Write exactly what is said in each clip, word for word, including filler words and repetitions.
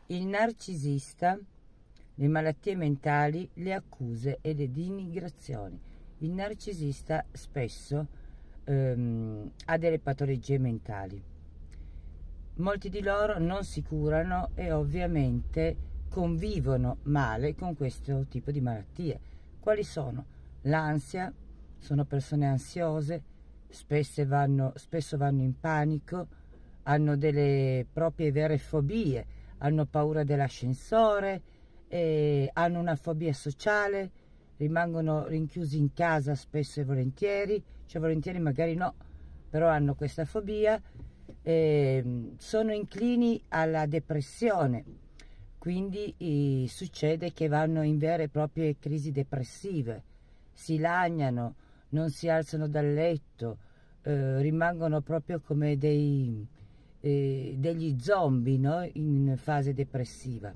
Il narcisista, le malattie mentali, le accuse e le denigrazioni. Il narcisista spesso ehm, ha delle patologie mentali. Molti di loro non si curano e ovviamente convivono male con questo tipo di malattie. Quali sono? L'ansia, sono persone ansiose, spesso vanno, spesso vanno in panico, hanno delle proprie vere fobie, hanno paura dell'ascensore, eh, hanno una fobia sociale, rimangono rinchiusi in casa spesso e volentieri, cioè volentieri magari no, però hanno questa fobia, eh, sono inclini alla depressione, quindi eh, succede che vanno in vere e proprie crisi depressive, si lagnano, non si alzano dal letto, eh, rimangono proprio come dei... Eh, degli zombie, no? In fase depressiva.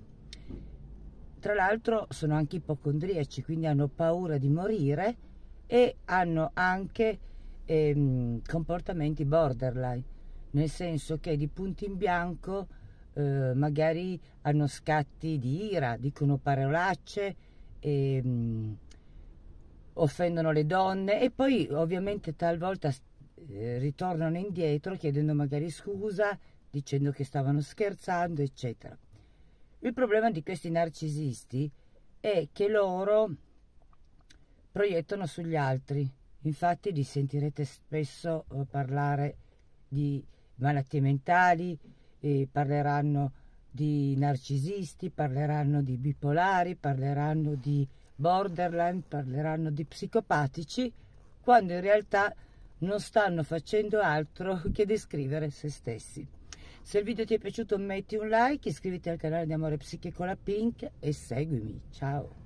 Tra l'altro sono anche ipocondriaci, quindi hanno paura di morire e hanno anche ehm, comportamenti borderline, nel senso che di punto in bianco eh, magari hanno scatti di ira, dicono parolacce, ehm, offendono le donne e poi ovviamente talvolta Eh, ritornano indietro chiedendo magari scusa, dicendo che stavano scherzando, eccetera. Il problema di questi narcisisti è che loro proiettano sugli altri. Infatti li sentirete spesso eh, parlare di malattie mentali, eh, parleranno di narcisisti, parleranno di bipolari, parleranno di borderline, parleranno di psicopatici, quando in realtà non stanno facendo altro che descrivere se stessi. Se il video ti è piaciuto metti un like, iscriviti al canale di Amore Psiche con la Pink e seguimi. Ciao!